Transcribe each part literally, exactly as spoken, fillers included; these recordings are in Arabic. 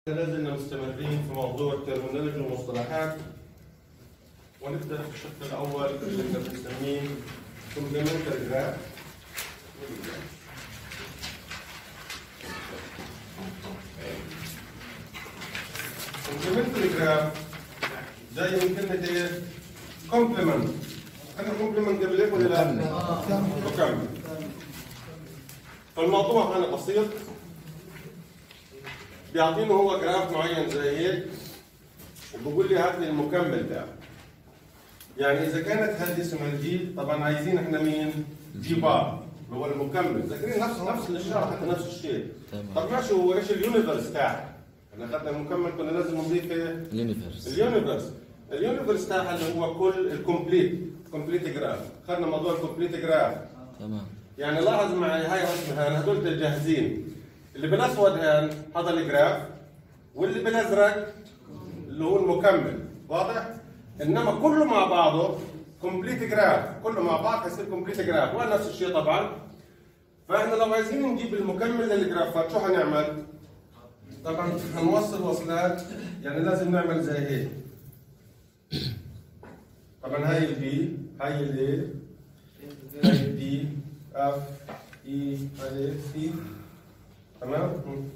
لازلنا مستمرين في موضوع الترمينولوجي والمصطلحات، ونبدا في الشق الاول اللي احنا بنسميه كومبلمنتري جراف. كومبلمنتري جراف جاي من كلمه ايه؟ كومبلمنت. انا كومبلمنت قبل ايه ولا لا؟ مكمل. فالموضوع هنا بسيط، بيعطيني هو جراف معين زي هيك وبقول لي هات لي المكمل ده. يعني اذا كانت هذه اسمها الجي، طبعا عايزين احنا مين؟ جي بار اللي هو المكمل. ذاكرين نفس نفس الاشاره حتى نفس الشيء. طب ماشي، هو ايش اليونيفرس تاعها؟ احنا اخذنا المكمل كنا لازم نضيف ايه؟ اليونيفرس. اليونيفرس اليونيفرس تاعها اللي هو كل الكومبليت كومبليت جراف. اخذنا موضوع الكومبليت جراف. تمام. يعني لاحظ معي هاي اسمها هذول الجاهزين. اللي بالاسود هان هذا الجراف، واللي بالازرق اللي هو المكمل، واضح؟ انما كله مع بعضه كومبليت جراف، كله مع بعض حيصير كومبليت جراف، ولا نفس الشيء طبعا. فاحنا لو عايزين نجيب المكمل للجرافات شو حنعمل؟ طبعا حنوصل وصلات، يعني لازم نعمل زي هيك. طبعا هاي البي، هاي الاي، هاي الدي، اف، اي، هاي سي، تمام؟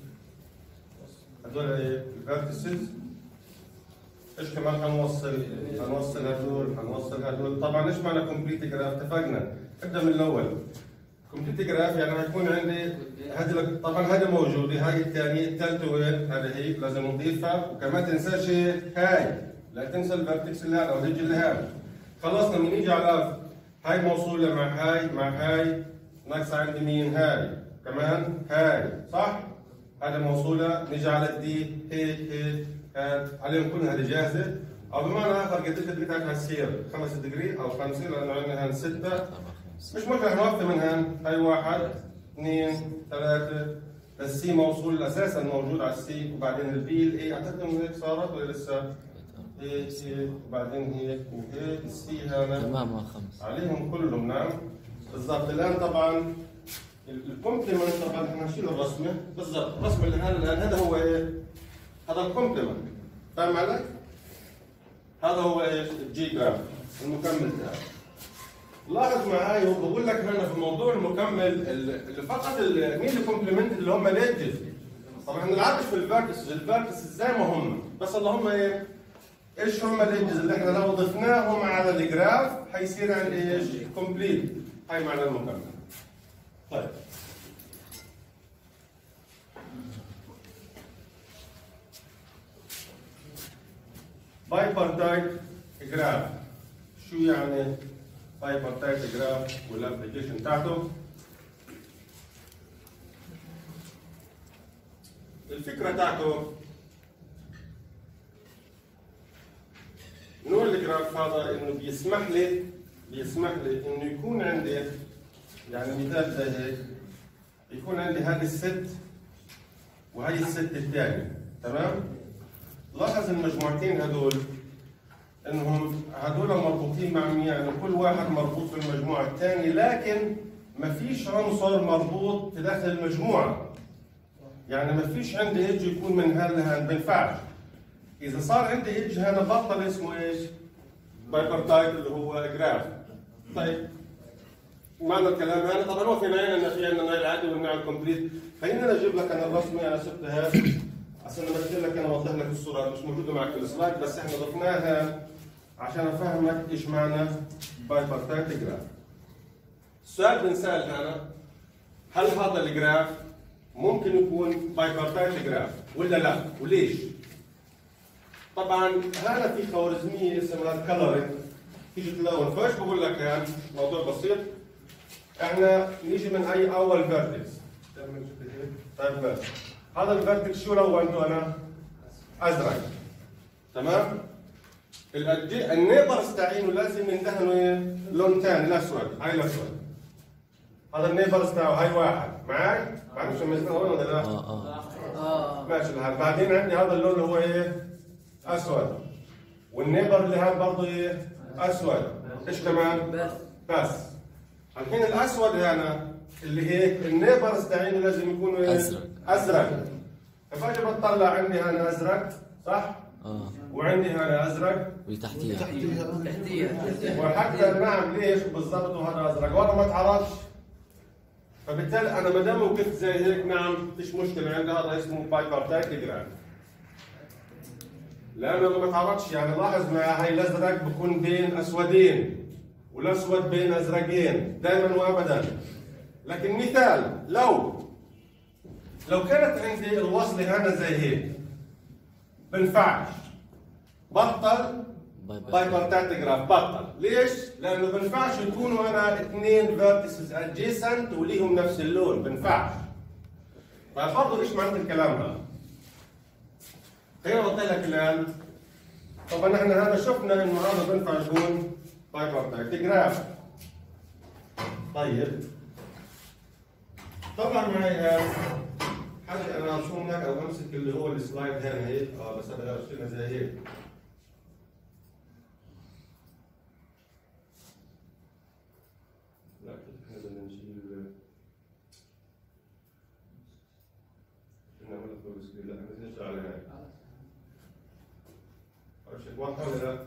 هذول ايه؟ الفيرتيسز. ايش كمان حنوصل؟ حنوصل هذول، حنوصل هذول. طبعا ايش معنى كومبليت جراف؟ اتفقنا. ابدا من الاول. كومبليت جراف يعني حيكون عندي هذه، طبعا هذه موجوده، هاي الثانيه، الثالثه وين؟ هذه هيك لازم نضيفها، وكمان تنساش هاي، لا تنسى الفيرتكس اللي هذا والهج اللي هذا. خلصنا من نيجي على هاي موصوله مع هاي مع هاي، ناقصه عندي مين؟ هاي كمان هاي، صح؟ هذه موصوله، نيجي على الدي هيك هيك هاد، عليهم كلها هذه جاهزه، او بمعنى اخر قديش الديجري تاعها هتصير؟ خمس ديجري او خمسه، لانه عندنا هان سته، مش مشكله نوفي من هان، هاي واحد، اثنين، ثلاثه، السي موصول اساسا موجود على السي، وبعدين البي الاي، اعتقد انه هيك صارت ولا لسه؟ هيك هيك وبعدين هيك وهيك، السي هذا تمام خمس عليهم كلهم. نعم بالضبط. الان طبعا الكومبلمنت، طبعا احنا نشيل الرسمه بالضبط، الرسمه اللي هذا الان هذا هو ايه؟ هذا الكومبلمنت، فاهم علي؟ هذا هو ايش؟ الجي جراف، المكمل تاعه. لاحظ معي وبقول لك هنا في موضوع المكمل اللي فقط مين الكومبلمنت اللي هم الايدجز. طبعا احنا نلعبش في الفيرتكس، الفيرتكس زي ما هم، بس اللهم ايه؟ ايش هم الايدجز اللي احنا لو ضفناهم على الجراف حيصير عندي ايش؟ كومبليت. هاي معنى المكمل. طيب بايبرتايت جراف، شو يعني بايبرتايت جراف والابلكيشن تاعته؟ الفكره تاعته نوع الجراف هذا انه بيسمح لي بيسمح لي انه يكون عندي، يعني مثال زي هيك، يكون عندي هذه الست وهي الست الثانية، تمام؟ لاحظ المجموعتين هذول انهم هذول مربوطين مع مين؟ يعني كل واحد مربوط في المجموعة الثانية، لكن ما فيش عنصر مربوط في داخل المجموعة. يعني ما فيش عندي ايدج يكون من هذا لهذا، ما ينفعش. إذا صار عندي ايدج هنا بطل اسمه ايش؟ بايبرتايت اللي هو جراف. طيب معنى الكلام هذا طبعا هو في نهايه ان في عندنا نوع العادي والنوع الكومبليت. خليني انا اجيب لك انا الرسمه، انا سبتها عشان امثل لك، انا اوضح لك الصوره، مش موجوده معك في السلايد، بس احنا ضفناها عشان افهمك ايش معنى بايبرتايت جراف. السؤال بنسال هنا، هل هذا الجراف ممكن يكون بايبرتايت جراف ولا لا؟ وليش؟ طبعا هنا في خوارزميه اسمها الكلرنج تيجي تلون، فايش بقول لك يعني موضوع بسيط. احنا نيجي من اي اول فيرتكس. طيب بس هذا الفيرتكس شو لونته انا؟ ازرق. تمام؟ النيبرز تاعينه لازم يندهنوا ايه؟ لون ثاني الاسود، هاي الاسود. هذا النيبرز تاعه هاي واحد، معي؟ معي مش مميزين هون ولا لا؟ اه اه ماشي الحال. بعدين عندي هذا اللون اللي هو ايه؟ اسود. والنيبر اللي هذا برضه ايه؟ اسود. ايش كمان؟ بس بس الحين الاسود هنا اللي هيك النيبرز تاعينه لازم يكونوا ايه؟ ازرق. ازرق. فباجي بطلع عندي هنا ازرق صح؟ اه وعندي هنا ازرق وتحتيها تحتيها وحتى نعم ليش بالضبط وهذا ازرق وانا ما تعرضش. فبالتالي انا ما دام وقفت زي هيك نعم فيش مشكله عندي هذا اسمه بايبرتايت جراف. لانه ما تعرضش يعني لاحظ معي هاي الازرق بكون بين اسودين والاسود بين ازرقين دائما وابدا. لكن مثال لو لو كانت عندي الوصله هنا زي هيك بنفعش بطل بايبرتايت جراف بطل. ليش؟ لانه بنفعش يكونوا انا اثنين فيرتيسز ادجيسنت وليهم نفس اللون بنفعش. فبرضه ايش معنى الكلام هذا؟ خليني احط لك الان طبعا احنا هذا شفنا انه هذا بنفع يكون بايبرتايت جراف. طيب طبعا معي حاجه انا ارسم لك او امسك اللي هو السلايد هنا هيك اه بس انا ارسمها زي هيك. لا احنا بدنا نشيل نعمل فول سكرين. لا بدنا نشتغل على هاي. عرفت واضحه ولا لا؟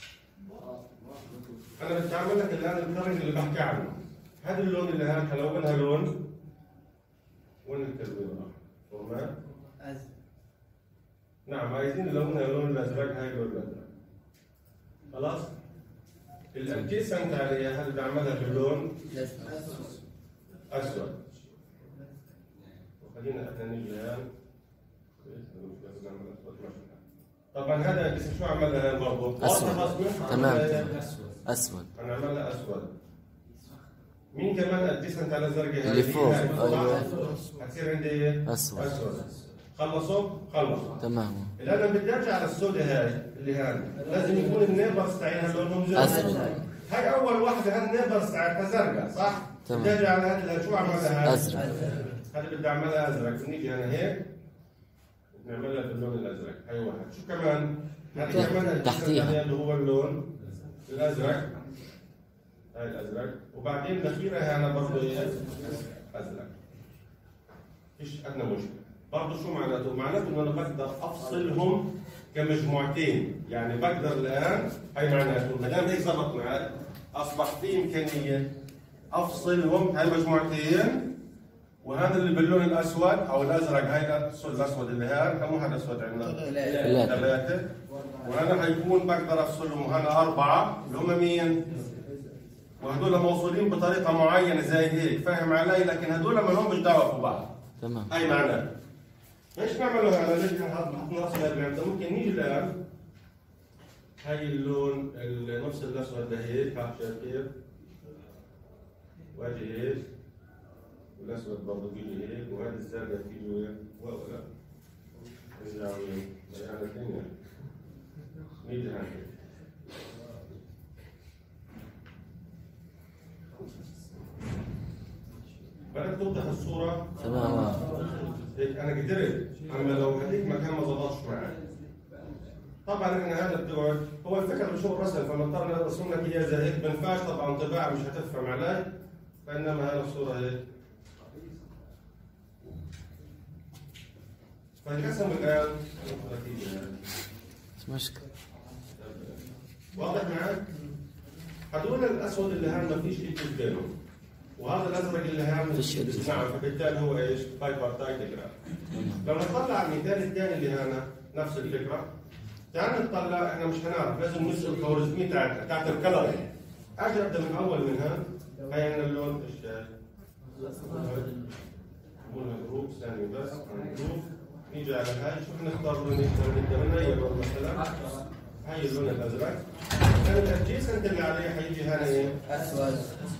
انا بدي اعمل لك الان الكرنج اللي بحكي عنه. هذا اللون اللي هان حلونها لون وين التلوين راح؟ فورمات؟ ازرق. نعم عايزين نلونها اللون الازرق هاي اللون الازرق. خلاص؟ الادجيسنت عليها هل بعملها باللون؟ اسود. وخلينا احنا نيجي هان. طبعا هذا شو عملها برضه؟ اسود. تمام اسود. هنعملها اسود. مين كمان ادجيسنت على زرقاء؟ اللي فوق ايوه حتصير عندي اسود. اسود. خلصوا؟ خلصوا. تمام. الان انا بدي ارجع على السوداء هاي اللي هان لازم يكون النيبرز تاعها لونهم زرق. اسود. هاي اول واحده هالنيبرز تاعتها زرقاء صح؟ تمام. بدي ارجع على هذه شو عملها هاي؟ ازرق. هذه بدي اعملها ازرق. بنيجي انا هيك بنعملها باللون الازرق. هاي واحد. شو كمان؟ هذه كمان تحتيها اللي هو اللون الازرق. هاي الازرق وبعدين الاخيره انا برضه ازرق. فيش ادنى مشكله. برضه شو معناته؟ معناته انه انا بقدر افصلهم كمجموعتين، يعني بقدر الان هاي معناته ما دام هيك ظبط معك اصبح في امكانيه افصلهم هاي مجموعتين وهذا اللي باللون الاسود او الازرق هاي الاسود اللي هان كم واحد اسود عندنا؟ ثلاثه. ثلاثه وهنا حيكون بقدر افصلهم وهنا اربعه اللي هم مين؟ وهدول موصولين بطريقه معينه زي هيك فاهم علي؟ لكن هدول ما لهمش دعوه ببعض. تمام. هاي معناه. ايش نعملوا هذا؟ ليش نحط نفس هذا؟ ممكن نيجي الان هاي اللون نفس الاسود ده هيك شايف كيف؟ واجي هيك والاسود برضه بيجي هيك وهذه الزرقاء بتيجي وين؟ ولا نرجع وين؟ يعني الدنيا نيجي هيك بدك توضح الصورة؟ تمام. هيك أنا قدرت، أما لو هذيك مكان ما ظبطش معي. طبعا احنا هذا بتقعد هو الفكرة بشو الرسم فبنضطر نرسم لك إياه زي هيك بنفعش طبعا طباعة مش هتفهم علي فإنما هذا الصورة هيك. فالقسم الآن مش مشكلة. واضح معك؟ هدول الأسود اللي هان ما فيش إيدج بينهم. وهذا الازرق اللي هان نعم فبالتالي هو ايش؟ بايبرتايت جراف. لو نطلع على المثال الثاني اللي هنا نفس الفكره تعال نطلع احنا مش هنعرف لازم نسال الخوارزميه تاعتها تاعت الكلر. اجي ابدا من اول من هان هاي عندنا اللون ايش جاي؟ مو جروب ثاني بس جروب نيجي على هاي شو بنختار لون نبدا من هي اللون مثلا هاي اللون الازرق كان الادجيسنت اللي عليه حيجي هنا ايه؟ اسود.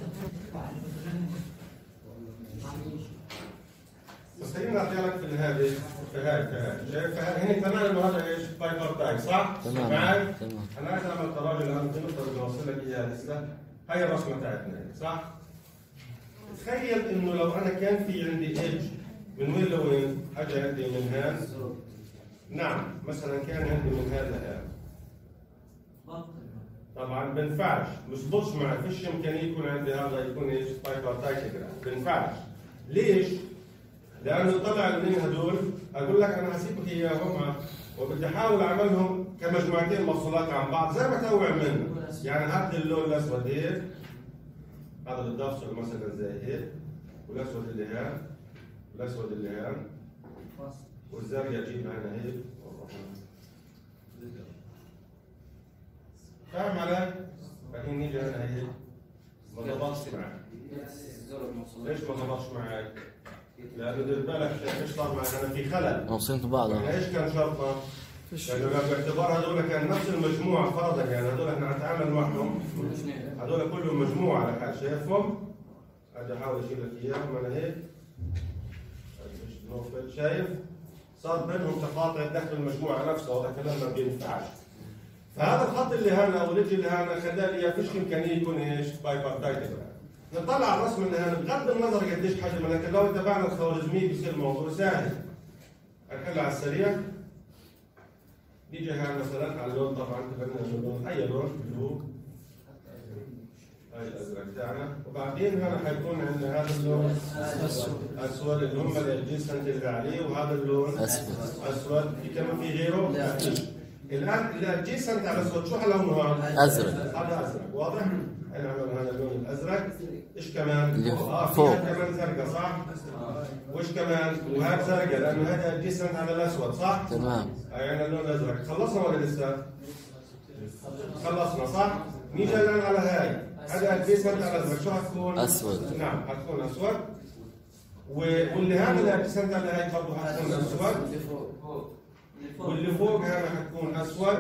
بس خليني اعطي لك في هذه في هاي في هاي شايف هنا كمان انه هذا ايش؟ بايبرتايت صح؟ تمام. معك؟ تمام. انا عايز اعمل تراجع الان في نقطه بدي اوصل لك اياها لسه هاي الرسمه بتاعتنا صح؟ تخيل انه لو انا كان في عندي ايدج من وين لوين؟ اجى عندي من هان نعم مثلا كان عندي من هذا هان طبعا بنفعش بزبطش معي فيش امكانيه يكون عندي هذا يكون ايش؟ بايبرتايت جراف بنفعش ليش؟ لانه طلع الاثنين هدول اقول لك انا هسيبك اياهم وبدي احاول اعملهم كمجموعتين مفصولات عن بعض زي ما تو عملنا، يعني هات اللون الاسود هيك، هذا بدي افصل مثلا زي هيك، والاسود اللي هان، والاسود اللي هان، والزاويه اجيبها هنا هيك، فاهم علي؟ بعدين نيجي هنا هيك، ما ضبطش معك. ليش ما ضبطش معك؟ لأنه دير بالك ايش صار معك؟ أنا في خلل. موصلين ببعض. يعني ايش كان شرطنا؟ لأنه لو باعتبار هذول كان نفس المجموعة فرضا، يعني هذول احنا نتعامل معهم هذول كلهم مجموعة على حال، شايفهم؟ أجي أحاول أشيل لك إياهم أنا هيك. شايف؟ صار بينهم تقاطع داخل المجموعة نفسها، وهذا كلام ما بينفعش. فهذا الخط اللي هنا او الرجل اللي هنا خلى لي فيش امكانيه يكون ايش؟ بايبرتايت. نطلع على الرسم اللي هنا بغض النظر قديش حجمه، لكن لو اتبعنا الخوارزميه بيصير الموضوع سهل. هنحلها على السريع. نيجي هنا مثلا على اللون، طبعا اتفقنا انه اللون اي لون بلو، هاي الازرق تاعنا، وبعدين هنا حيكون عندنا هذا اللون اسود اللي هم الادجيسنت اللي عليه، وهذا اللون اسود اسود. في كمان في غيره؟ لا. الان الادجيسنت على الاسود شو لونه هذا؟ ازرق. هذا ازرق، واضح؟ احنا عملنا هذا اللون الازرق. ايش كمان؟ اللي اه فوق كمان زرقاء صح؟ وايش كمان؟ وهذا زرقاء لانه هذا ادجيسنت على الاسود صح؟ تمام. يعني اللون الازرق. خلصنا ولا لسه؟ خلصنا صح؟ نيجي الان على هاي، هذا ادجيسنت على الازرق، شو حتكون؟ اسود. نعم حتكون اسود. واللي هذا الادجيسنت على هاي برضه حتكون اسود. واللي فوق هذا حتكون اسود.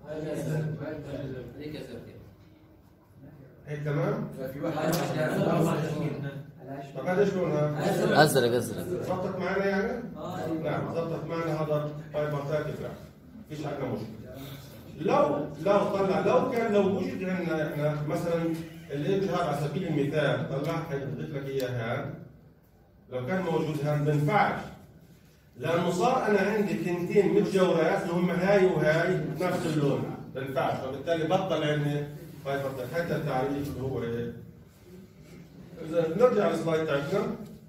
هيك تمام؟ طب هذا ايش لونها؟ ازرق ازرق. ضبطت معنا يعني؟ نعم ضبطت معنا. هذا بايبرتايت جراف، فيش عندنا مشكله. لو لو طلع لو كان لو وجد عندنا احنا مثلا الايدج هذا على سبيل المثال، طلع حيضيف لك اياه هان، لو كان موجود هان ما بينفعش، لانه صار انا عندي تنتين متجاورات اللي هم هاي وهاي نفس اللون، ما بينفعش، فبالتالي بطل عندي بايبرتايت. هذا التعريف اللي هو ايه؟ اذا نرجع للسلايد تاعتنا،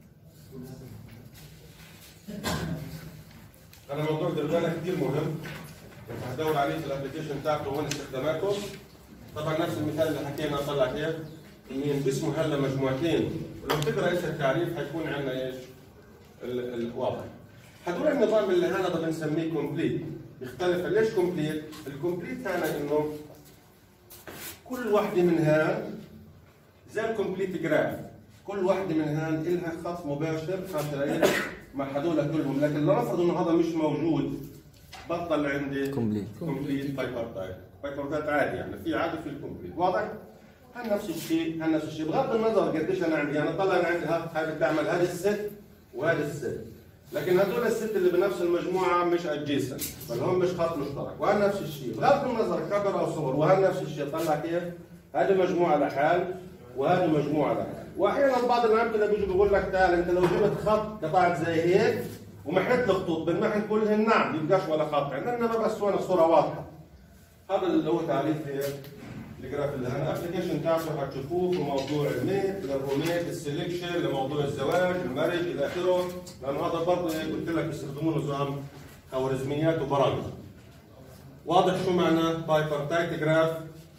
انا موضوع دردانه كثير مهم، هدور عليه في الابلكيشن تاعته وين استخداماته. طبعا نفس المثال اللي حكينا طلع كيف؟ ينقسموا هلا مجموعتين، ولو تقرا انت التعريف حيكون عندنا ايش؟ الواضح. هدول النظام اللي هذا بنسميه كومبليت، بيختلف. ليش كومبليت؟ الكومبليت هنا انه كل وحده من هان زي الكومبليت جراف، كل وحده من هان لها خط مباشر خط مع هدول كلهم، لكن لو نفرض انه هذا مش موجود بطل عندي كومبليت كومبليت بايبرتايت. بايبرتايت عادي يعني في عادي في الكومبليت، واضح؟ هل نفس الشيء هل نفس الشيء بغض النظر قديش انا عندي، يعني طلع انا عندي هاي بتعمل هذه الست وهذه الست، لكن هذول الست اللي بنفس المجموعه مش ادجيسنت، بل هم مش خط مشترك، وهل نفس الشيء بغض النظر كبر او صغر، وهل نفس الشيء طلع كيف؟ هذه مجموعه لحال وهذه مجموعه لحال. واحيانا بعض الامثله بيجوا بيقول لك تعال انت لو جبت خط قطعت زي هيك ومحيت الخطوط بالمحن كلهن نعم يبقاش ولا خط، عندنا بس هون الصوره واضحه. هذا اللي هو تعريف الجراف اللي هنا. الابلكيشن تاعته حتشوفوه في موضوع الميت، الروميت، السلكشن، لموضوع الزواج، المارج الى اخره، لانه هذا برضه قلت لك بيستخدموا نظام خوارزميات وبرامج. واضح شو معنى بايبرتايت جراف؟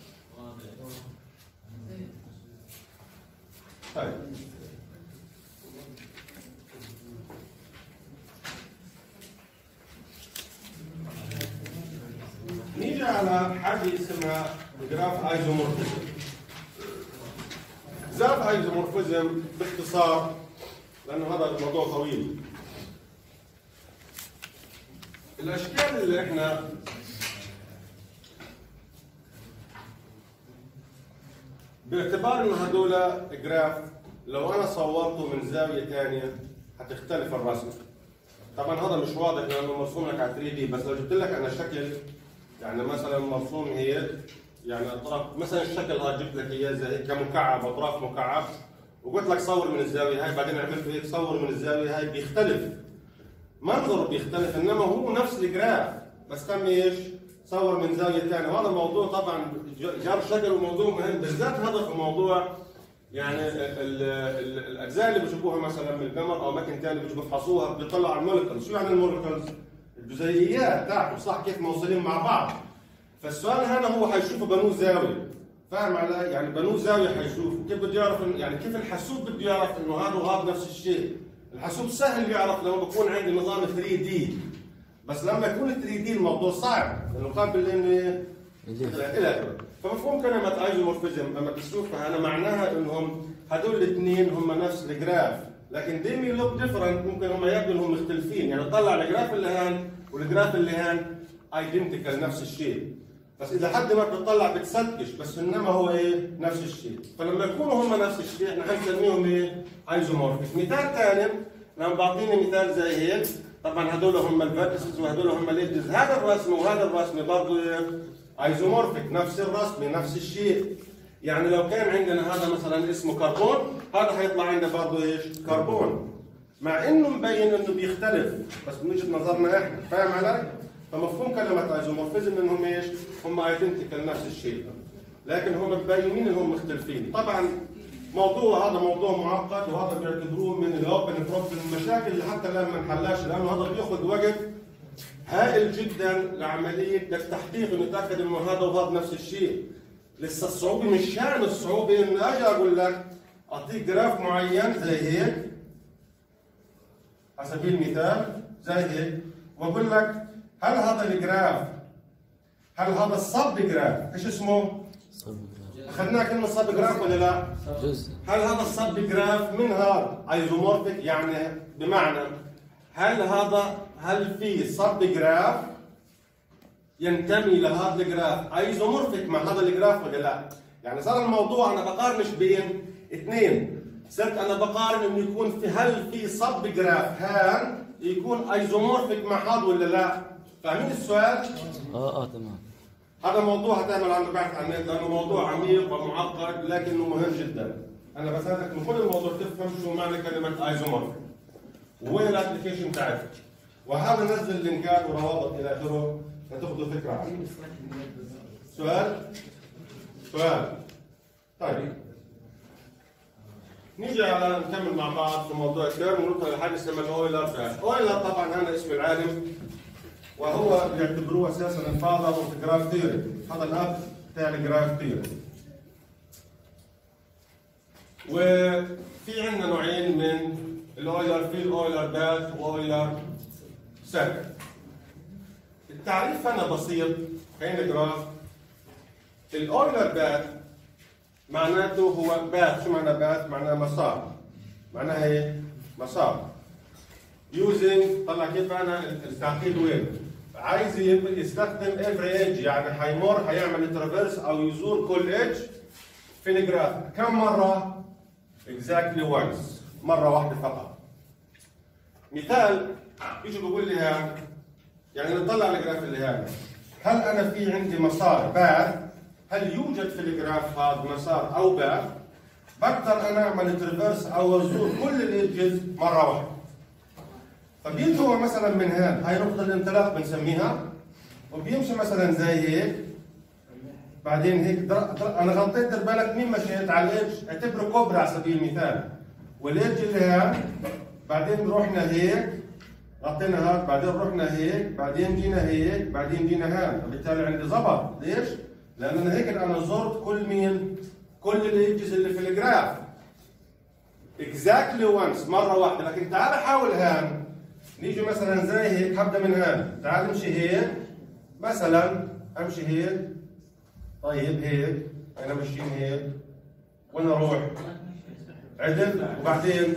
طيب نيجي على حاجه اسمها جراف ايزومورفيزم. جراف ايزومورفيزم باختصار لانه هذا الموضوع طويل. الاشكال اللي احنا باعتبار انه هذول جراف لو انا صورته من زاويه ثانيه حتختلف الرسمه. طبعا هذا مش واضح لانه مرسوم لك على ثري دي، بس لو جبت لك انا شكل يعني مثلا مرسوم هيك، يعني اطراف مثلا الشكل هذا جبت لك اياه زي كمكعب اطراف مكعب وقلت لك صور من الزاويه هاي، بعدين عملت هيك صور من الزاويه هاي، بيختلف منظره بيختلف، انما هو نفس الجراف بس تم ايش؟ صور من زاويه ثانيه. وهذا الموضوع طبعا جار شكل وموضوع مهم بالذات هذا في موضوع يعني ال ال ال الاجزاء اللي بيجيبوها مثلا من القمر او اماكن ثانيه بيجوا بيفحصوها بيطلعوا على المولكيولز. شو يعني المولكيولز؟ الجزيئيات تاعته صح كيف موصلين مع بعض. فالسؤال هنا هو حيشوفه بنو زاويه، فاهم علي؟ يعني بنو زاويه حيشوفه، كيف بده يعرف يعني كيف الحاسوب بده يعرف انه هذا وهذا نفس الشيء؟ الحاسوب سهل يعرف لما بكون عندي نظام ثري دي، بس لما يكون ثري دي الموضوع صعب لانه قابل انه الى اخره. فمفهوم كلمه ايزومورفيزم لما بتشوفها انا معناها انهم هدول الاثنين هم نفس الجراف، لكن they may look different، ممكن هم يبدو انهم مختلفين، يعني طلع الجراف اللي هان والجراف اللي هان ايدنتيكال نفس الشيء، بس اذا حد ما بتطلع بتسكش، بس انما هو ايه؟ نفس الشيء. فلما يكونوا هم نفس الشيء احنا حنسميهم ايه؟ ايزومورفيك. مثال ثاني لما بعطيني مثال زي هيك، طبعا هدول هم الفيرتسز وهدول هم الايدجز، هذا الرسم وهذا الرسم برضه ايزومورفيك، نفس الرسم نفس الشيء. يعني لو كان عندنا هذا مثلا اسمه كربون، هذا حيطلع عندنا برضه ايش؟ كربون. مع انه مبين انه بيختلف بس من وجهه نظرنا احنا، فاهم علي؟ فمفهوم كلمه ايزومورفيزم انهم ايش؟ هم ايدنتيكال نفس الشيء، لكن هم مبينين انهم مختلفين. طبعا موضوع هذا موضوع معقد وهذا بيعتبروه من الاوبن بروبلم، المشاكل اللي حتى الان ما نحلهاش لانه هذا بياخذ وقت هائل جدا لعمليه التحقيق انه نتاكد انه هذا وهذا نفس الشيء. لسه الصعوبه مش شان الصعوبه انه اجي اقول لك اعطيك جراف معين زي هيك على سبيل المثال زي هيك واقول لك هل هذا الجراف هل هذا الصب جراف ايش اسمه؟ اخذناه كلمه صب جراف ولا لا؟ جزء. هل هذا الصب جراف من هذا ايزومورفيك؟ يعني بمعنى هل هذا هل في صب جراف ينتمي لهذا الجراف ايزومورفيك مع هذا الجراف ولا لا؟ يعني صار الموضوع انا بقارنش بين اثنين، صرت انا بقارن انه يكون في هل في صب جراف هان يكون ايزومورفيك مع هذا ولا لا؟ فاهمين السؤال؟ اه اه تمام. هذا موضوع هتعمل عنه بحث عن النت لانه موضوع عميق ومعقد لكنه مهم جدا. انا بساعدك من كل الموضوع تفهم شو معنى كلمه ايزومورفيك وين الابلكيشن بتاعتها. وهذا نزل لينكات وروابط الى اخره لتاخذوا فكره عنه. سؤال؟ سؤال؟ طيب نيجي على نكمل مع بعض في موضوع الكيرم ونوصل لحاجه اسمها الاويلر باث. اويلر طبعا هذا اسم العالم وهو بيعتبروه اساسا الفاذر اوف جراف ثيوري، هذا الاب بتاع الجراف ثيوري. وفي عندنا نوعين من الاويلر، في الاويلر باث واويلر سيركل. التعريف هنا بسيط، خلينا نقراه. الاويلر باث معناته هو باث، شو معنى باث؟ معناه مسار. معناها ايه؟ مسار. يوزنج، طلع كيف انا التعقيد وين؟ عايز يستخدم افري ايدج، يعني حيمر حيعمل ترافيرس او يزور كل ايدج في الجراف. كم مره؟ اكزاكتلي وانس، مره واحده فقط. مثال يجي بيقول لي ها، يعني نطلع على الجراف اللي هذا، هل انا في عندي مسار باث؟ هل يوجد في الجراف هذا مسار او باث؟ بقدر انا اعمل ترافيرس او ازور كل الايدجز مره واحده. فبيجي هو مثلا من هون، هاي نقطة الانطلاق بنسميها، وبيمشي مثلا زي هيك، بعدين هيك در... در... انا غطيت دير بالك مين مشيت على الايدج، اعتبره كوبرا على سبيل المثال، والايدج اللي هون، بعدين رحنا هيك، غطينا هذا، بعدين رحنا هيك، بعدين جينا هيك، بعدين جينا هون، فبالتالي عندي ظبط، ليش؟ لأن انا هيك انا زرت كل مين؟ كل الايدجز اللي في الجراف. اكزاكتلي وانس، مرة واحدة، لكن تعال حاول هون. نيجي مثلا زي هيك، هبدا من هون، تعال امشي هيك مثلا، امشي هيك، طيب هيك، انا ماشيين هيك، وين اروح؟ عدل، وبعدين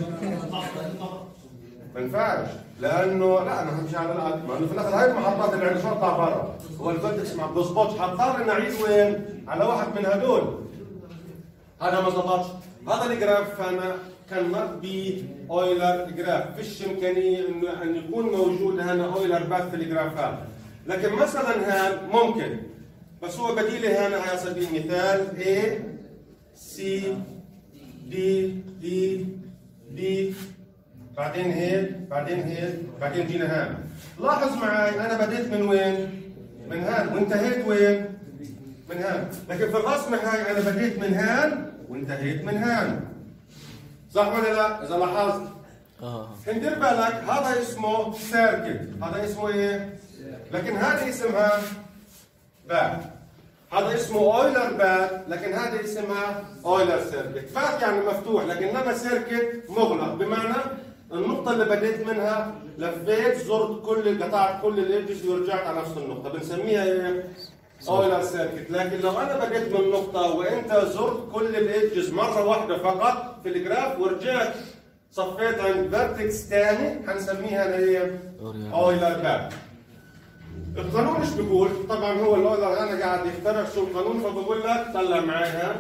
ما ينفعش، لانه لا انا همشي على الارض، لانه في الاخر هاي المحطات اللي عندي شو اطلع برا؟ هو الفيرتكس ما بيظبطش، حضطر اني اعيد وين؟ على واحد من هدول. هذا ما ظبطش، هذا الجراف انا كان نقبي اويلر جراف، فيش امكانيه انه ان يكون موجود هنا اويلر باث في الجراف هذا، لكن مثلا هان ممكن، بس هو بديلي هنا على سبيل المثال A C D D D بعدين هيك بعدين هيك بعدين جينا هان. لاحظ معي انا بديت من وين؟ من هان، وانتهيت وين؟ من هان، لكن في الرسمه هاي انا بديت من هان وانتهيت من هان. صح ولا لا؟ اذا لاحظت اه ندير بالك هذا اسمه سيركت، هذا اسمه ايه؟ لكن هذه اسمها بات. هذا اسمه اويلر بات، لكن هذه اسمها اويلر سيركت. بات يعني مفتوح، لكن لما سيركت مغلق، بمعنى النقطة اللي بديت منها لفيت زرت كل قطعت كل الايدجز ورجعت على نفس النقطة، بنسميها ايه؟ اويلر سيركت. لكن لو انا بديت من نقطة وانت زرت كل الايدجز مرة واحدة فقط في الجراف ورجعت صفيت عند فيرتكس ثاني، حنسميها ايه؟ اويلر بات. القانون ايش بيقول؟ طبعا هو الاويلر انا قاعد يخترع شو القانون، فبقول لك طلع معايا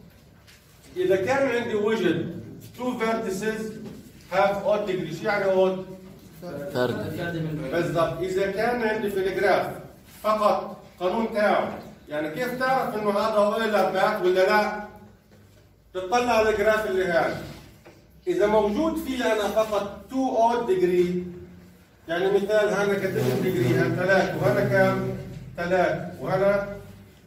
اذا كان عندي وجد two vertices have odd degree. شو يعني odd؟ فرد. بالضبط. اذا كان عندي في الجراف فقط قانون تاعه، يعني كيف تعرف انه هذا اويلر بات ولا لا؟ تطلع على الجراف اللي هذا، اذا موجود فيه انا فقط two odd degree، يعني مثال هنا كتبت ديجري هنا ثلاثة وهنا كم؟ ثلاثة وهنا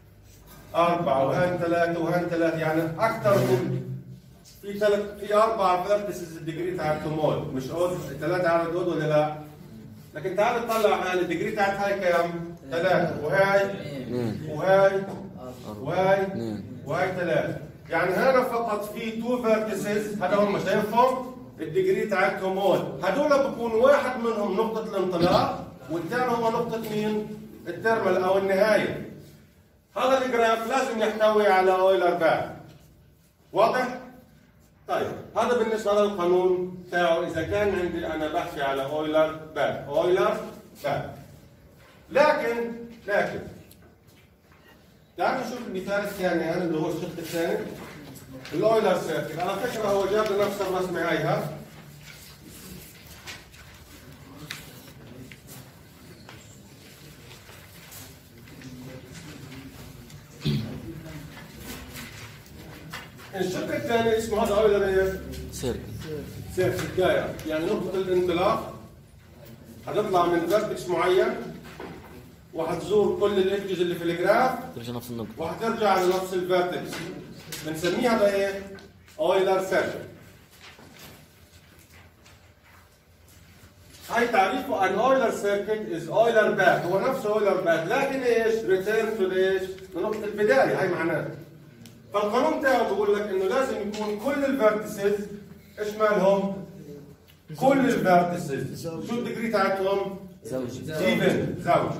أربعة وهنا ثلاثة وهنا ثلاثة، يعني أكثر من في ثلاث في أربعة فيرتسز الديجري تاعتهم اود، مش اود ثلاثة عدد اود ولا لا؟ لكن تعال نطلع هنا الديجري تاعت هاي كم؟ ثلاثة وهاي وهاي وهاي وهاي ثلاثة، يعني هنا فقط في تو فيرتسز، هذا هم شايفهم؟ الديجري تاعتهم اود، هذول بكون واحد منهم نقطة الانطلاق والثاني هو نقطة مين؟ الترمل أو النهاية. هذا الجراف لازم يحتوي على اويلر بات. واضح؟ طيب هذا بالنسبة للقانون تاعه إذا كان عندي أنا بحكي على اويلر بات، اويلر بات. لكن لكن تعالوا نشوف المثال الثاني هذا اللي هو الشق الثاني الاويلر سيركت. على فكرة هو جاب لي نفس الرسمة هايها. الشق الثاني اسمه هذا اويلر ايه؟ سيركت. سيركت دايرة، يعني نقطة الانطلاق هتطلع من فيرتكس معين وحتزور كل الايدجز اللي في الجراف ترجع نفس النقطة وحترجع على نفس الفيرتكس. بنسميها هذا ايه؟ اويلر سيركت. هاي تعريفه ان اويلر سيركت از اويلر بات، هو نفسه اويلر بات، لكن ايش؟ ريتيرن تو ايش؟ لنقطة البداية، هاي معناه. فالقانون تاعه بيقول لك انه لازم يكون كل الفيرتسز ايش مالهم؟ كل الفيرتسز شو الديجري تاعتهم؟ زوجي. ايفن زوج.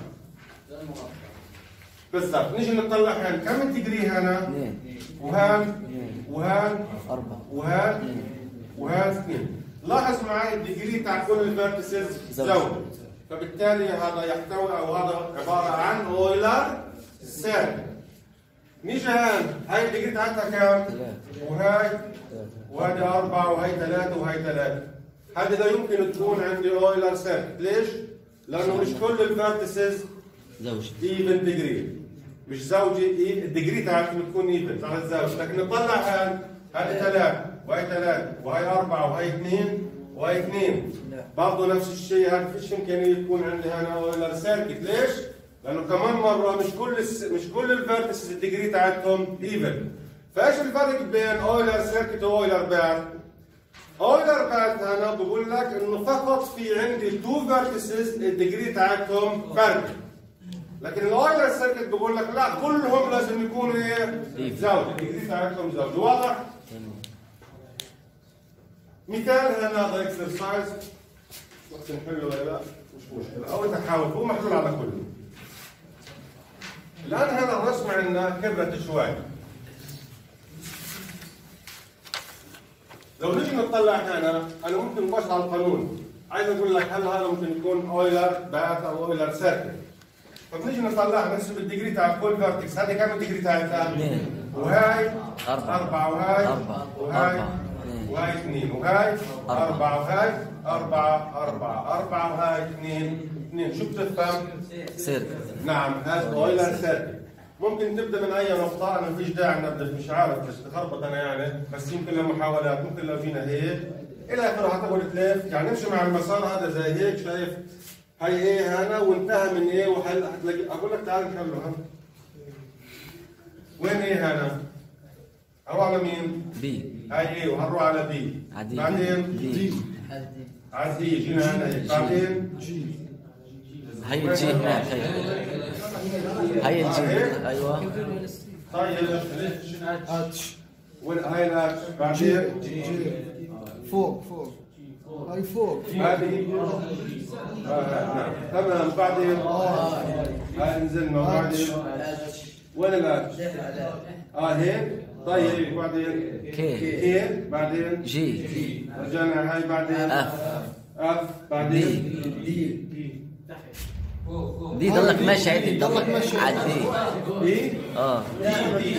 بالضبط. نيجي نطلع هان كم الديجري هنا؟ اثنين وهان وهان أربعة وهان وهان اثنين. لاحظ معي الديجري تاع كل الفيرتسز زوج، فبالتالي هذا يحتوي او هذا عباره عن اويلر سيركت. نيجي هان هاي الديجري تاعتها كم؟ وهاي وهذه أربعة وهي ثلاثة وهي ثلاثة. هذه لا يمكن تكون عندي اويلر سيركت، ليش؟ لأنه مش كل الفيرتسز زوجي ايفن ديجري، مش زوجي، الديجري تاعتهم تكون ايفن على الزوج، لكن نطلع هان هذه ثلاثة وهي ثلاثة وهي أربعة وهي اثنين وهي اثنين، برضه نفس الشيء، هذا فيش إمكانية يكون عندي هنا اويلر سيركت، ليش؟ لأنه كمان مرة مش كل الس... مش كل الفيرتسز الديجري تاعتهم ايفن. فايش الفرق بين اويلر سيركت واويلر بات؟ اويلر بات هنا بقول لك انه فقط في عندي تو فيرتسز الديجري تاعتهم فرق. لكن الاويلر سيركت بقول لك لا، كلهم لازم يكونوا ايه؟ زوج، الديجري تاعتهم زوج. واضح؟ مثال هنا هذا اكسرسايز وقت نحله ولا لا؟ مش مشكلة، أو نحاول، هو محلول على كله. الآن هذا الرسم عندنا كبرت شوي. لو نجي نطلع هنا، أنا ممكن نبص على القانون، عايز أقول لك هل هذا ممكن يكون أويلر بات أو أويلر سيركت. فبنيجي نطلع نحسب الديجري تاع كل فيرتكس، هذه كم الديجري تاعتها؟ اثنين. وهاي أربعة. أربعة وهاي أربعة. وهاي أربعة. وهاي اثنين وهاي أربعة وهاي أربعة أربعة أربعة وهاي اثنين اثنين. شو بتفهم؟ سيركت. نعم هذا اويلر سيركت. ممكن تبدا من اي نقطه، انا مفيش داعي نبدا، مش عارف بس تخربط انا يعني، بس يمكن لمحاولات، ممكن لو جينا هيك الى اخره حتقعد تلف، يعني نمشي مع المسار هذا زي هيك، شايف هي ايه هنا وانتهى من ايه، وحتلاقي اقول لك تعال نحله. ها وين ايه هنا؟ هروح على مين؟ بي. هاي ايه وهروح على بي. عدي. بعدين دي. على دي جينا هنا هيك. بعدين هي الجي هناك هي. هي الجي. ايوه. طيب اتش وين هاي الاتش؟ بعدين فوق فوق هاي فوق هذه آه، نعم تمام. بعدين هاي نزلنا. بعدين وين الاتش؟ اه هيك. طيب بعدين كي. كي. بعدين جي. رجعنا هاي. بعدين اف. اف. بعدين دي دي ضلك ماشي عدل. ضلك ماشي. عدي. بي. اه. بي.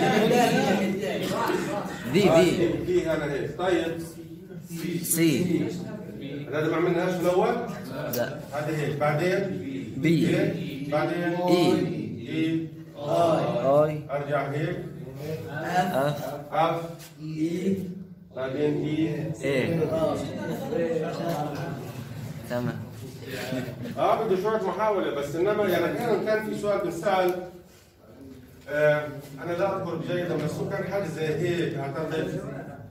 دي آه، دي. بي هذا هيك. طيب سي. هذا ما عملناش من الاول. لا. هذا هيك. بعدين بي. بي. بعدين اي. اي. اي. ارجع هيك. اف. اف. بعدين اي. ايه. تمام. اه بده شوية محاولة بس انما يعني كان كان في سؤال بنسأل. آه انا لا اذكر جيدا بس هو كان حاجة زي هيك اعتقد.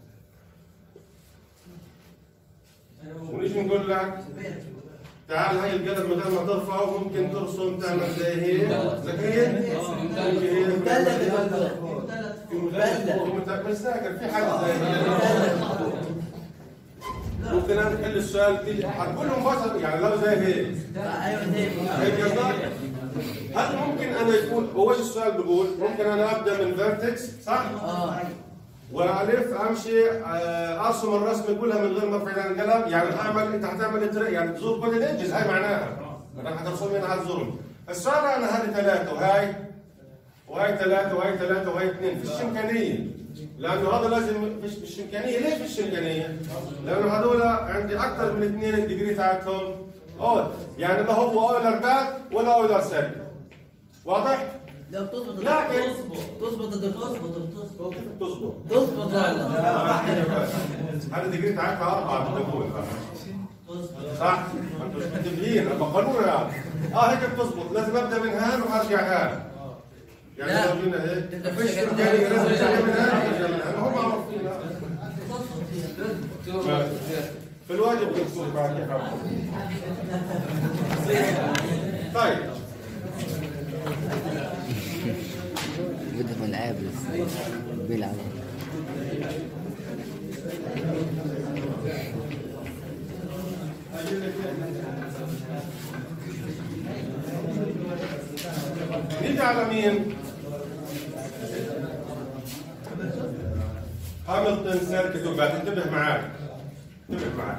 ونيجي نقول لك تعال هاي القلم بدل ما ترفعه ممكن ترسم تعمل زي هيك زي هيك. مش فاكر في حاجة زي هيك. ممكن انا احل السؤال دي هتقول له مباشرة يعني لو زي هيك. هيك قصدك؟ هل ممكن انا يكون هو ايش السؤال بيقول؟ ممكن انا ابدا من فيرتكس صح؟ اه والف امشي آه، ارسم الرسمه كلها من غير ما ارفع عن القلم. يعني هعمل انت هتعمل يعني تزور كل الانجز هاي معناها. انك هترسم هنا هتزورهم. السؤال انا هذه ثلاثه وهاي وهاي ثلاثه وهاي ثلاثه وهاي اثنين فيش امكانيه. لانه هذا لازم فيش فيش امكانيه. ليش فيش امكانيه؟ لانه هذول عندي اكثر من اثنين الديجري تاعتهم اول. يعني ما هو اويلر باك ولا اويلر سيركل. واضح؟ لو تظبط لكن تظبط تظبط تظبط تظبط تظبط هذا الديجري تاعتها اربعه بدي اقول صح؟ ما انتوش متفقين اما قانون هذا. اه هيك بتظبط. لازم ابدا من هان وارجع هان. يعني لو جينا هيك فيش امكانيه لازم ابدا من هان وارجع من هان. هم معروفين. في الواجب بنكتب بعد كيف. طيب بدهم العاب بيلعبوا. نيجي على مين؟ هاملتون سيركت وباك. انتبه معاك انتبه معاك.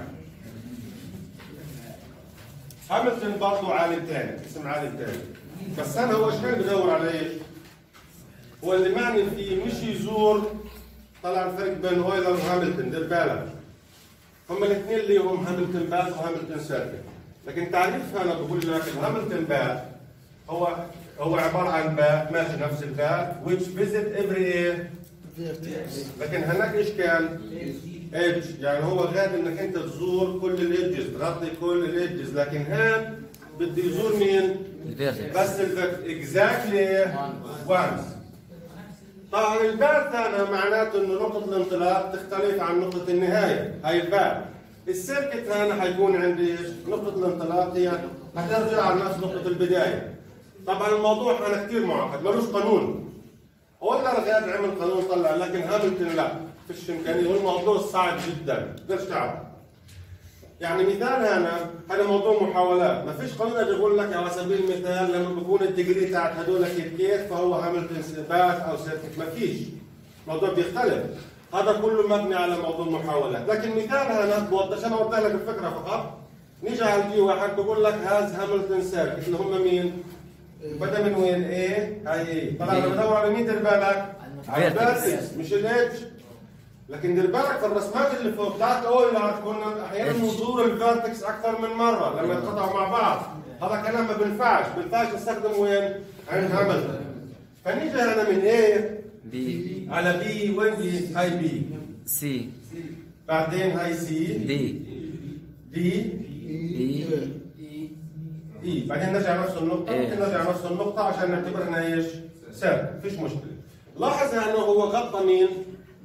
هاملتون برضه عالم ثاني اسم عالم ثاني. بس انا هو ايش كان بدور على ايش؟ هو اللي معني فيه مش يزور. طلع الفرق بين اويلر وهاملتون. دير بالك هم الاثنين اللي هم هاملتون باك وهاملتون سيركت. لكن تعريفها انا بقول لك الهاملتون باك هو هو عباره عن باك ماشي نفس الباك which visit every لكن هناك ايش كان؟ ايدج. يعني هو غاد انك انت تزور كل الايدجز تغطي كل الايدجز. لكن هان بده يزور مين؟ الفيرتكس. بس الفيرتكس اكزاكتلي وانس. طبعا الباك هنا معناته انه نقطه الانطلاق تختلف عن نقطه النهايه. هاي الباك. السيركت هنا حيكون عندي نقطه الانطلاق هي حترجع على نفس نقطه البدايه. طبعا الموضوع انا كثير معقد ملوش قانون. اويلر غاد عمل قانون طلع لكن هاملتون لا فيش امكانيه. والموضوع صعب جدا تقدرش تعرف. يعني مثال هنا هذا موضوع محاولات. ما فيش قانون اجي اقول لك على سبيل المثال لما بكون الديجري تاعت هذول كيف كيف فهو هاملتون باك او سيركت. ما فيش. الموضوع بيختلف. هذا كله مبني على موضوع محاولات. لكن مثال هنا بوضح انا اوضح لك الفكره فقط. نيجي على الجي واحد بقول لك هاز هاملتون سيركت اللي هم مين؟ بدا من وين؟ ايه هاي ايه. طبعا انا بدور على مين؟ دير بالك على الفيرتكس مش الايدج. لكن دير بالك في الرسمات اللي فوق بتاعت اويلر كنا احيانا نزور الفيرتكس اكثر من مره لما يتقطعوا مع بعض. هذا كلام ما بينفعش. ما بينفعش نستخدم وين؟ عند هاملتون. فنيجي هنا من ايه؟ بي على بي. وين بي؟ هاي بي. سي. بعدين هاي سي. دي دي. اي اي. بعدين نرجع نفس النقطة. إيه. ممكن نرجع نفس النقطة عشان نعتبرها ايش؟ سيركت. فيش مشكلة. لاحظ انه هو غطى مين؟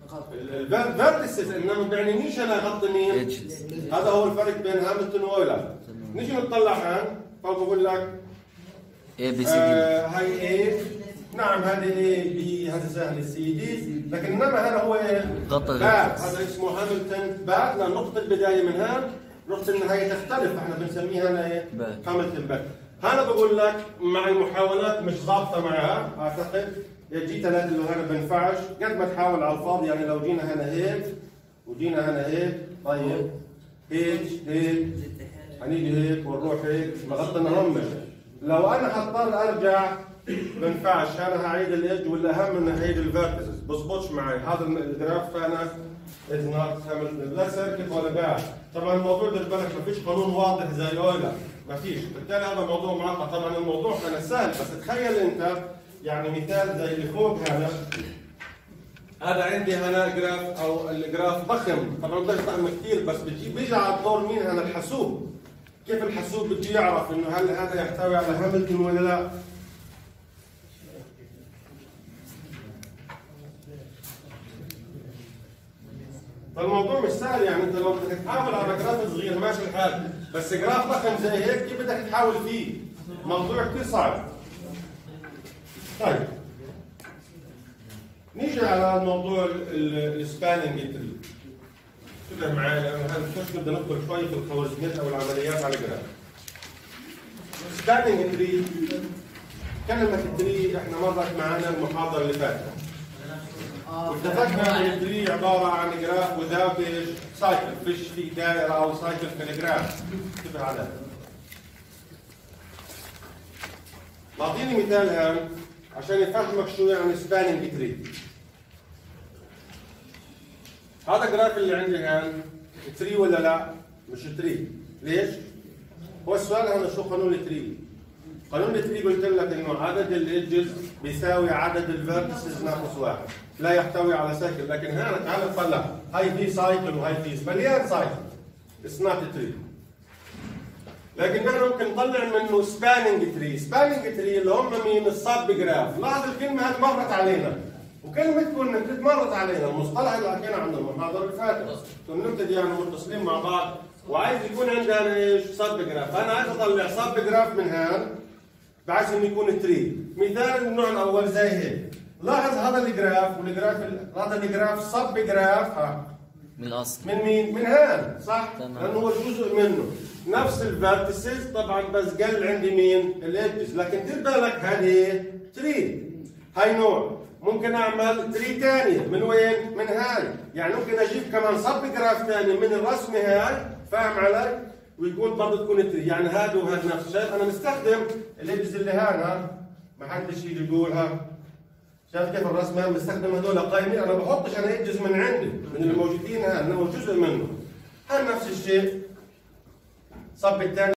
الفيرتسز، انما ما بيعنينيش انا اغطي مين؟ edges. هذا هو الفرق بين هاملتون واويلر. نيجي نطلع هان فبقول لك A B C D. آه هاي A، نعم هذه A B، هذا سهل سي دي، لكن انما هذا هو خط باك، هذا اسمه هاملتون باك، لان نقطة البداية من هان، نقطة النهاية تختلف، احنا بنسميها هنا ايه؟ باك. هاملتون باك. هذا بقول لك مع المحاولات مش ضابطة معها اعتقد، جيت ثلاثة اللي هنا بنفعش، قد ما تحاول على الفاضي، يعني لو جينا هنا هيك وجينا هنا هيك، طيب هيك هيك هنيجي هيك ونروح هيك، بغض همش. لو انا حضطر ارجع بنفعش، انا هعيد الايدج والاهم اني هعيد الفيرتسز، بظبطش معي، هذا الجراف انا از نوت هاملتون لا سيركت ولا باك. طبعا الموضوع ده بالك ما فيش قانون واضح زي اويلر، ما فيش، بالتالي هذا موضوع معقد. طبعا الموضوع كان سهل، بس تخيل انت يعني مثال زي اللي فوق هذا، هذا عندي هنا جراف او الجراف ضخم، طبعا بقدرش اعمل كثير، بس بتجي بيجي على الدور مين هنا؟ الحاسوب. كيف الحاسوب بده يعرف انه هل هذا يحتوي على هاملتون ولا لا؟ فالموضوع مش سهل، يعني انت لو بدك تحاول على جراف صغير ماشي الحال، بس جراف ضخم زي هيك كيف بدك تحاول فيه؟ موضوع كثير صعب. طيب نيجي على موضوع السباننج تري. انتبه معي لانه هذا مش بدنا ندخل شوي في الخوارزميات او العمليات على جراف. سباننج تري، كلمة التري احنا مرت معنا المحاضرة اللي فاتت. واتفقنا ان التري عبارة عن جراف without سايكل، فيش في دائرة او سايكل في الجراف. انتبه على هذا. بعطيني مثال هان عشان يفهمك شو يعني سباننج تري. هذا الجراف اللي عندي هان تري ولا لا؟ مش تري، ليش؟ هو السؤال هنا شو قانون التري؟ قانون التري قلت لك انه عدد الايدجز بيساوي عدد الفيرتسز ناقص واحد، لا يحتوي على سايكل، لكن هنا تعال نطلع، هاي في سايكل وهي في مليان سايكل. اتس نوت تري. لكن نحن ممكن نطلع منه سباننج تري، سباننج تري اللي هم مين؟ الصب جراف. لاحظ الكلمه هذه مرت علينا، وكلمه كونكتد مرت علينا، المصطلح اللي حكينا عنه المحاضره اللي فاتت، كنا نبتدي يعني متصلين مع بعض، وعايز يكون عندنا ايش؟ صب جراف، انا عايز اطلع صب جراف من هان بحيث انه يكون تري. مثال النوع الاول زي هيك، لاحظ هذا الجراف والجراف هذا الجراف صب جراف ها من الأصل. من مين؟ من هان، صح؟ تمام. لانه هو جزء منه. نفس الفيرتسز طبعا بس قل عندي مين؟ الايدجز، لكن دير بالك هذه تري. هاي نوع، ممكن اعمل تري ثانيه من وين؟ من هاي، يعني ممكن اجيب كمان صب جراف ثاني من الرسمه هاي، فاهم علي؟ ويكون برضه تكون تري، يعني هذا وهذا نفس الشيء، انا مستخدم الايدجز اللي هان ها، ما حدش يجي يقولها. شايف كيف الرسمه؟ بستخدم هذول قائمين، انا بحطش انا ايدجز من عندي من اللي موجودين هان، انما جزء منه. هان نفس الشيء، صب الثاني